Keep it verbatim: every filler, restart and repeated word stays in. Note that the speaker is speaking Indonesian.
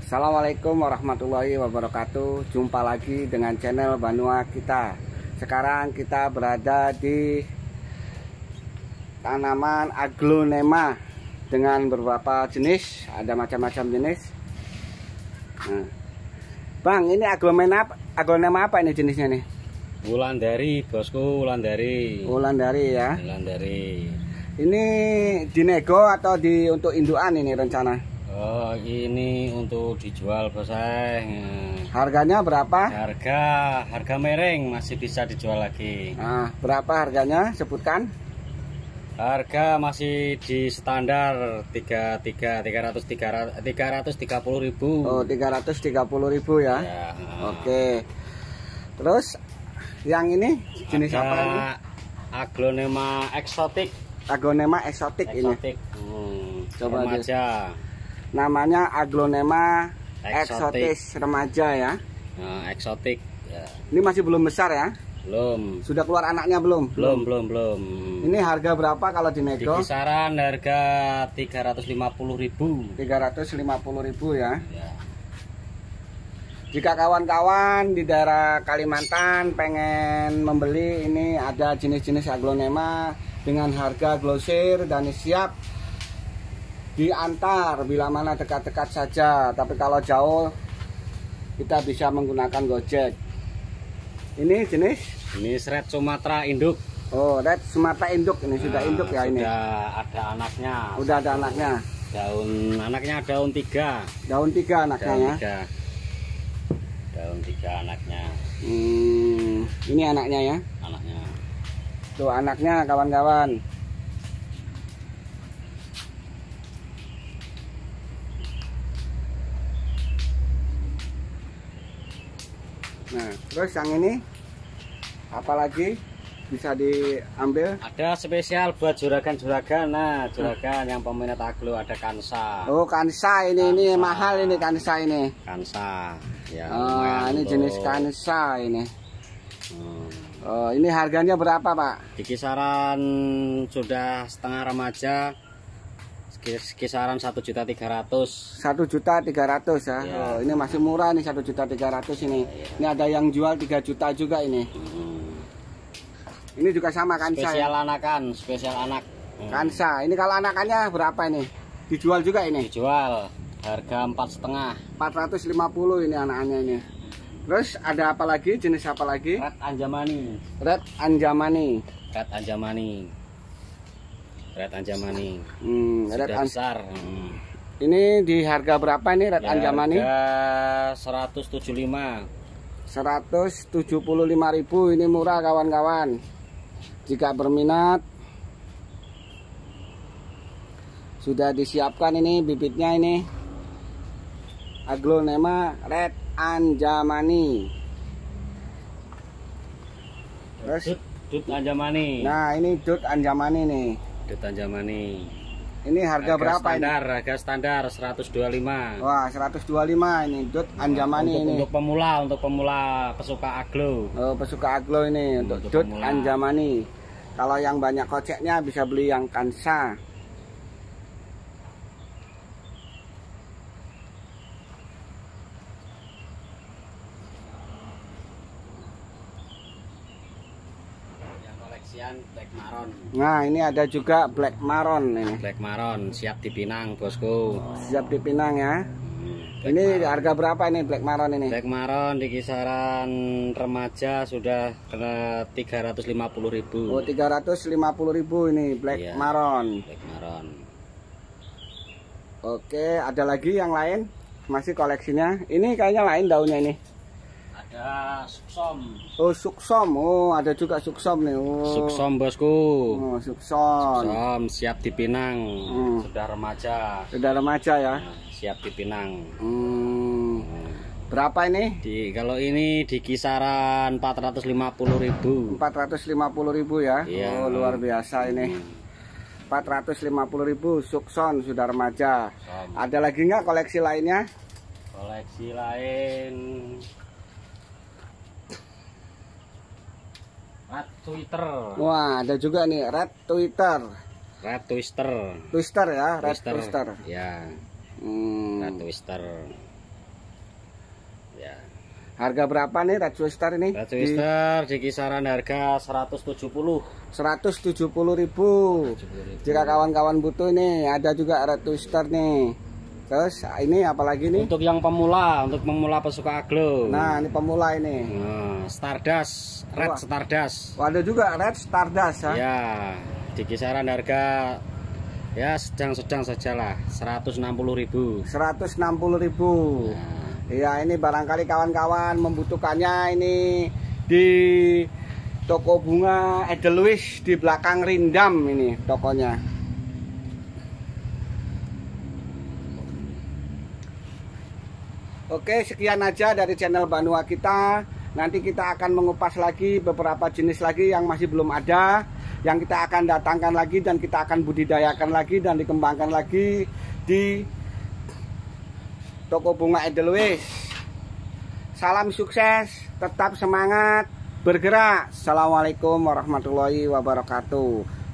Assalamualaikum warahmatullahi wabarakatuh. Jumpa lagi dengan channel Banua kita. Sekarang kita berada di tanaman aglonema dengan beberapa jenis, ada macam-macam jenis. Nah, Bang, ini aglonema aglonema apa ini jenisnya nih? Wulandari, bosku, Wulandari. Wulandari ya. Wulandari. Ini dinego atau di untuk indukan ini rencana? Oh, ini untuk dijual, bos. Harganya berapa? Harga harga mereng masih bisa dijual lagi. Nah, berapa harganya? Sebutkan. Harga masih di standar tiga tiga tiga ratus tiga ratus tiga puluh ribu. Oh, tiga ratus tiga puluh ribu ya. Ya. Oke. Terus yang ini jenis Ada apa ini? aglonema eksotik. Aglonema eksotik ini. Eksotik. Hmm, Coba remaja. Namanya aglonema Eksotik. eksotis remaja ya. Nah, eksotik. Ya. Ini masih belum besar ya? Belum. Sudah keluar anaknya belum? Belum, belum, belum. Ini harga berapa kalau Di dinego? kisaran harga tiga ratus lima puluh ribu. tiga ratus lima puluh ribu ya. Ya. Jika kawan-kawan di daerah Kalimantan pengen membeli, ini ada jenis-jenis aglonema dengan harga glosir dan siap diantar bila mana dekat-dekat saja. Tapi kalau jauh kita bisa menggunakan Gojek. Ini jenis? Ini Red Sumatera induk. Oh, Red Sumatera induk. Ini sudah Nah, induk ya ini. Sudah ada anaknya. Udah ada anaknya. Daun anaknya daun tiga. Daun tiga anaknya Daun ya. tiga. Daun tiga anaknya. Hmm, ini anaknya ya. Anaknya. Tuh anaknya kawan-kawan. Nah, terus yang ini apalagi bisa diambil? Ada spesial buat juragan-juragan. Nah, juragan yang peminat aglo ada kansa. Oh, kansa ini ini Kansa. mahal ini kansa ini. Kansa. Ya, Oh, lumayan ini untuk- jenis kansa ini. Hmm. Oh, ini harganya berapa, Pak? Di kisaran sudah setengah remaja, kisaran satu juta tiga ratus. satu juta tiga ratus ya. Ya. Oh, ini masih murah nih satu juta tiga ratus ini. Ini ada yang jual tiga juta juga ini. Hmm. Ini juga sama kansa Spesial ya. anakan, spesial anak. Hmm. Kansa. Ini kalau anakannya berapa ini? Dijual juga ini. Dijual harga empat setengah. empat ratus lima puluh ini anak-anaknya ini. Terus ada apa lagi? Jenis apa lagi? Red Anjamani. Red Anjamani. Red Anjamani. Red Anjamani. Hmm, Red Sudah An- besar. Hmm. Ini di harga berapa ini Red Ya, Anjamani? harga seratus tujuh puluh lima. seratus tujuh puluh lima ribu. Ini murah kawan-kawan. Jika berminat sudah disiapkan ini bibitnya ini. Aglonema Red Anjamani. Terus Dut, Dut Anjamani. nah ini Dut Anjamani nih. Dut Anjamani. Ini harga, berapa standar, ini? Harga standar seratus dua puluh lima. Wah, seratus dua puluh lima ini Dut Anjamani untuk, ini. untuk pemula, untuk pemula pesuka aglo. Oh, pesuka aglo ini untuk Untuk Dut pemula. Anjamani. Kalau yang banyak koceknya bisa beli yang kansa. Yang koleksian Black Maron. Nah, ini ada juga Black Maron ini. Black Maron siap dipinang, bosku. Siap dipinang ya. Hmm, Black Ini Maron. harga berapa ini Black Maron ini? Black Maron di kisaran remaja sudah kena tiga ratus lima puluh ribu. Oh, tiga ratus lima puluh ribu ini Black Iya. Maron. Black Maron. Oke, ada lagi yang lain? Masih koleksinya. Ini kayaknya lain daunnya ini. Ada suksom. Oh, suksom. Oh, ada juga suksom nih. Oh. Suksom, bosku. Oh, suksom. Suksom siap dipinang. Hmm. Sudah remaja. Sudah remaja ya. Nah, siap dipinang. Hmm. Berapa ini? Di kalau ini di kisaran empat ratus lima puluh ribu. empat ratus lima puluh ribu ya. Iya. Oh, luar biasa ini. empat ratus lima puluh ribu sukson sudah remaja. Suksom. Ada lagi nggak koleksi lainnya? Koleksi lain Red Twitter. Wah, ada juga nih Red Twitter. Red Twister. Twister ya, Red Twister. Twister. Ya, Hmm. Red Twister. Ya. Harga berapa nih Red Twister ini? Red Twister di, di kisaran harga seratus tujuh puluh. seratus tujuh puluh ribu. Jika kawan-kawan butuh ini ada juga Red Twister nih. Terus ini apalagi nih? Untuk yang pemula, untuk pemula pesuka aglo. Nah, ini pemula ini. Nah, Stardust, Red Wah. Stardust. Ada juga Red Stardust, ha? Ya, di kisaran harga ya sedang-sedang sajalah, seratus enam puluh ribu. seratus enam puluh ribu. Nah. Ya, ini barangkali kawan-kawan membutuhkannya ini di toko bunga Edelweiss di belakang Rindam ini tokonya. Oke, sekian aja dari channel Banua kita. Nanti kita akan mengupas lagi beberapa jenis lagi yang masih belum ada, yang kita akan datangkan lagi dan kita akan budidayakan lagi dan dikembangkan lagi di toko bunga Edelweiss. Salam sukses, tetap semangat, bergerak. Assalamualaikum warahmatullahi wabarakatuh.